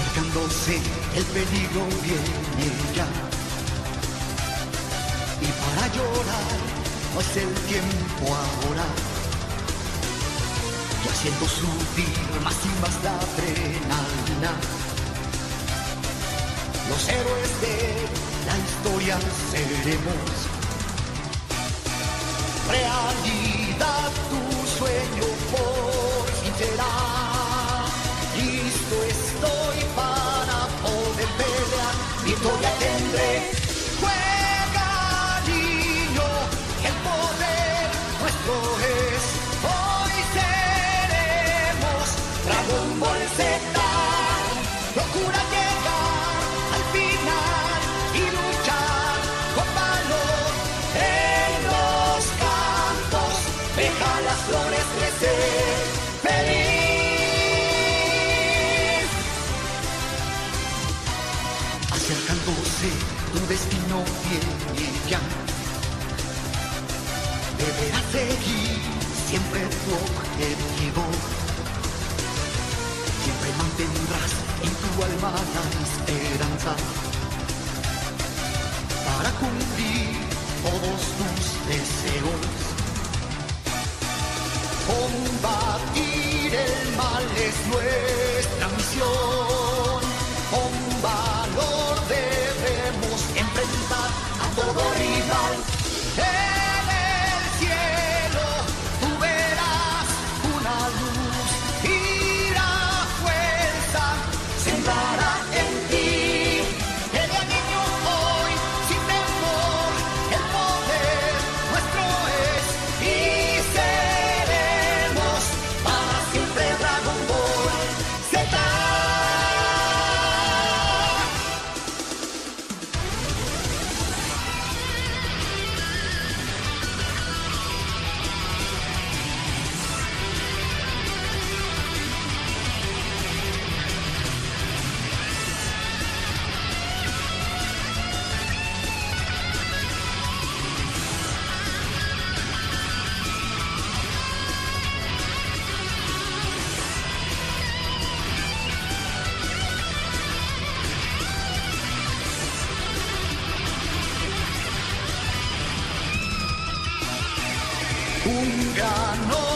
Acercándose el peligro viene ya. Y para llorar no es el tiempo ahora. Y haciendo subir más y más la adrenalina. Los héroes de la historia seremos. Realidad tu sueño por fin será. Listo estoy para poder pelear. Victoria tendré. Juega, niño, que el poder nuestro es. Hoy seremos Dragon Ball Z. Procura llegar al final y luchar con valor en los campos. Deja las flores crecer. Feliz. Acercándose tu destino viene ya. Deberás seguir siempre tu objetivo. Siempre mantendrás en tu alma la esperanza para cumplir todos tus deseos. Combatir el mal es nuestra misión. Con valor debemos enfrentar a todo rival. En el cielo tú verás una luz y la fuerza sembrará en ti. Pelea, niño, hoy sin temor. El poder nuestro es y seremos para siempre Dragon Ball Z. Un gran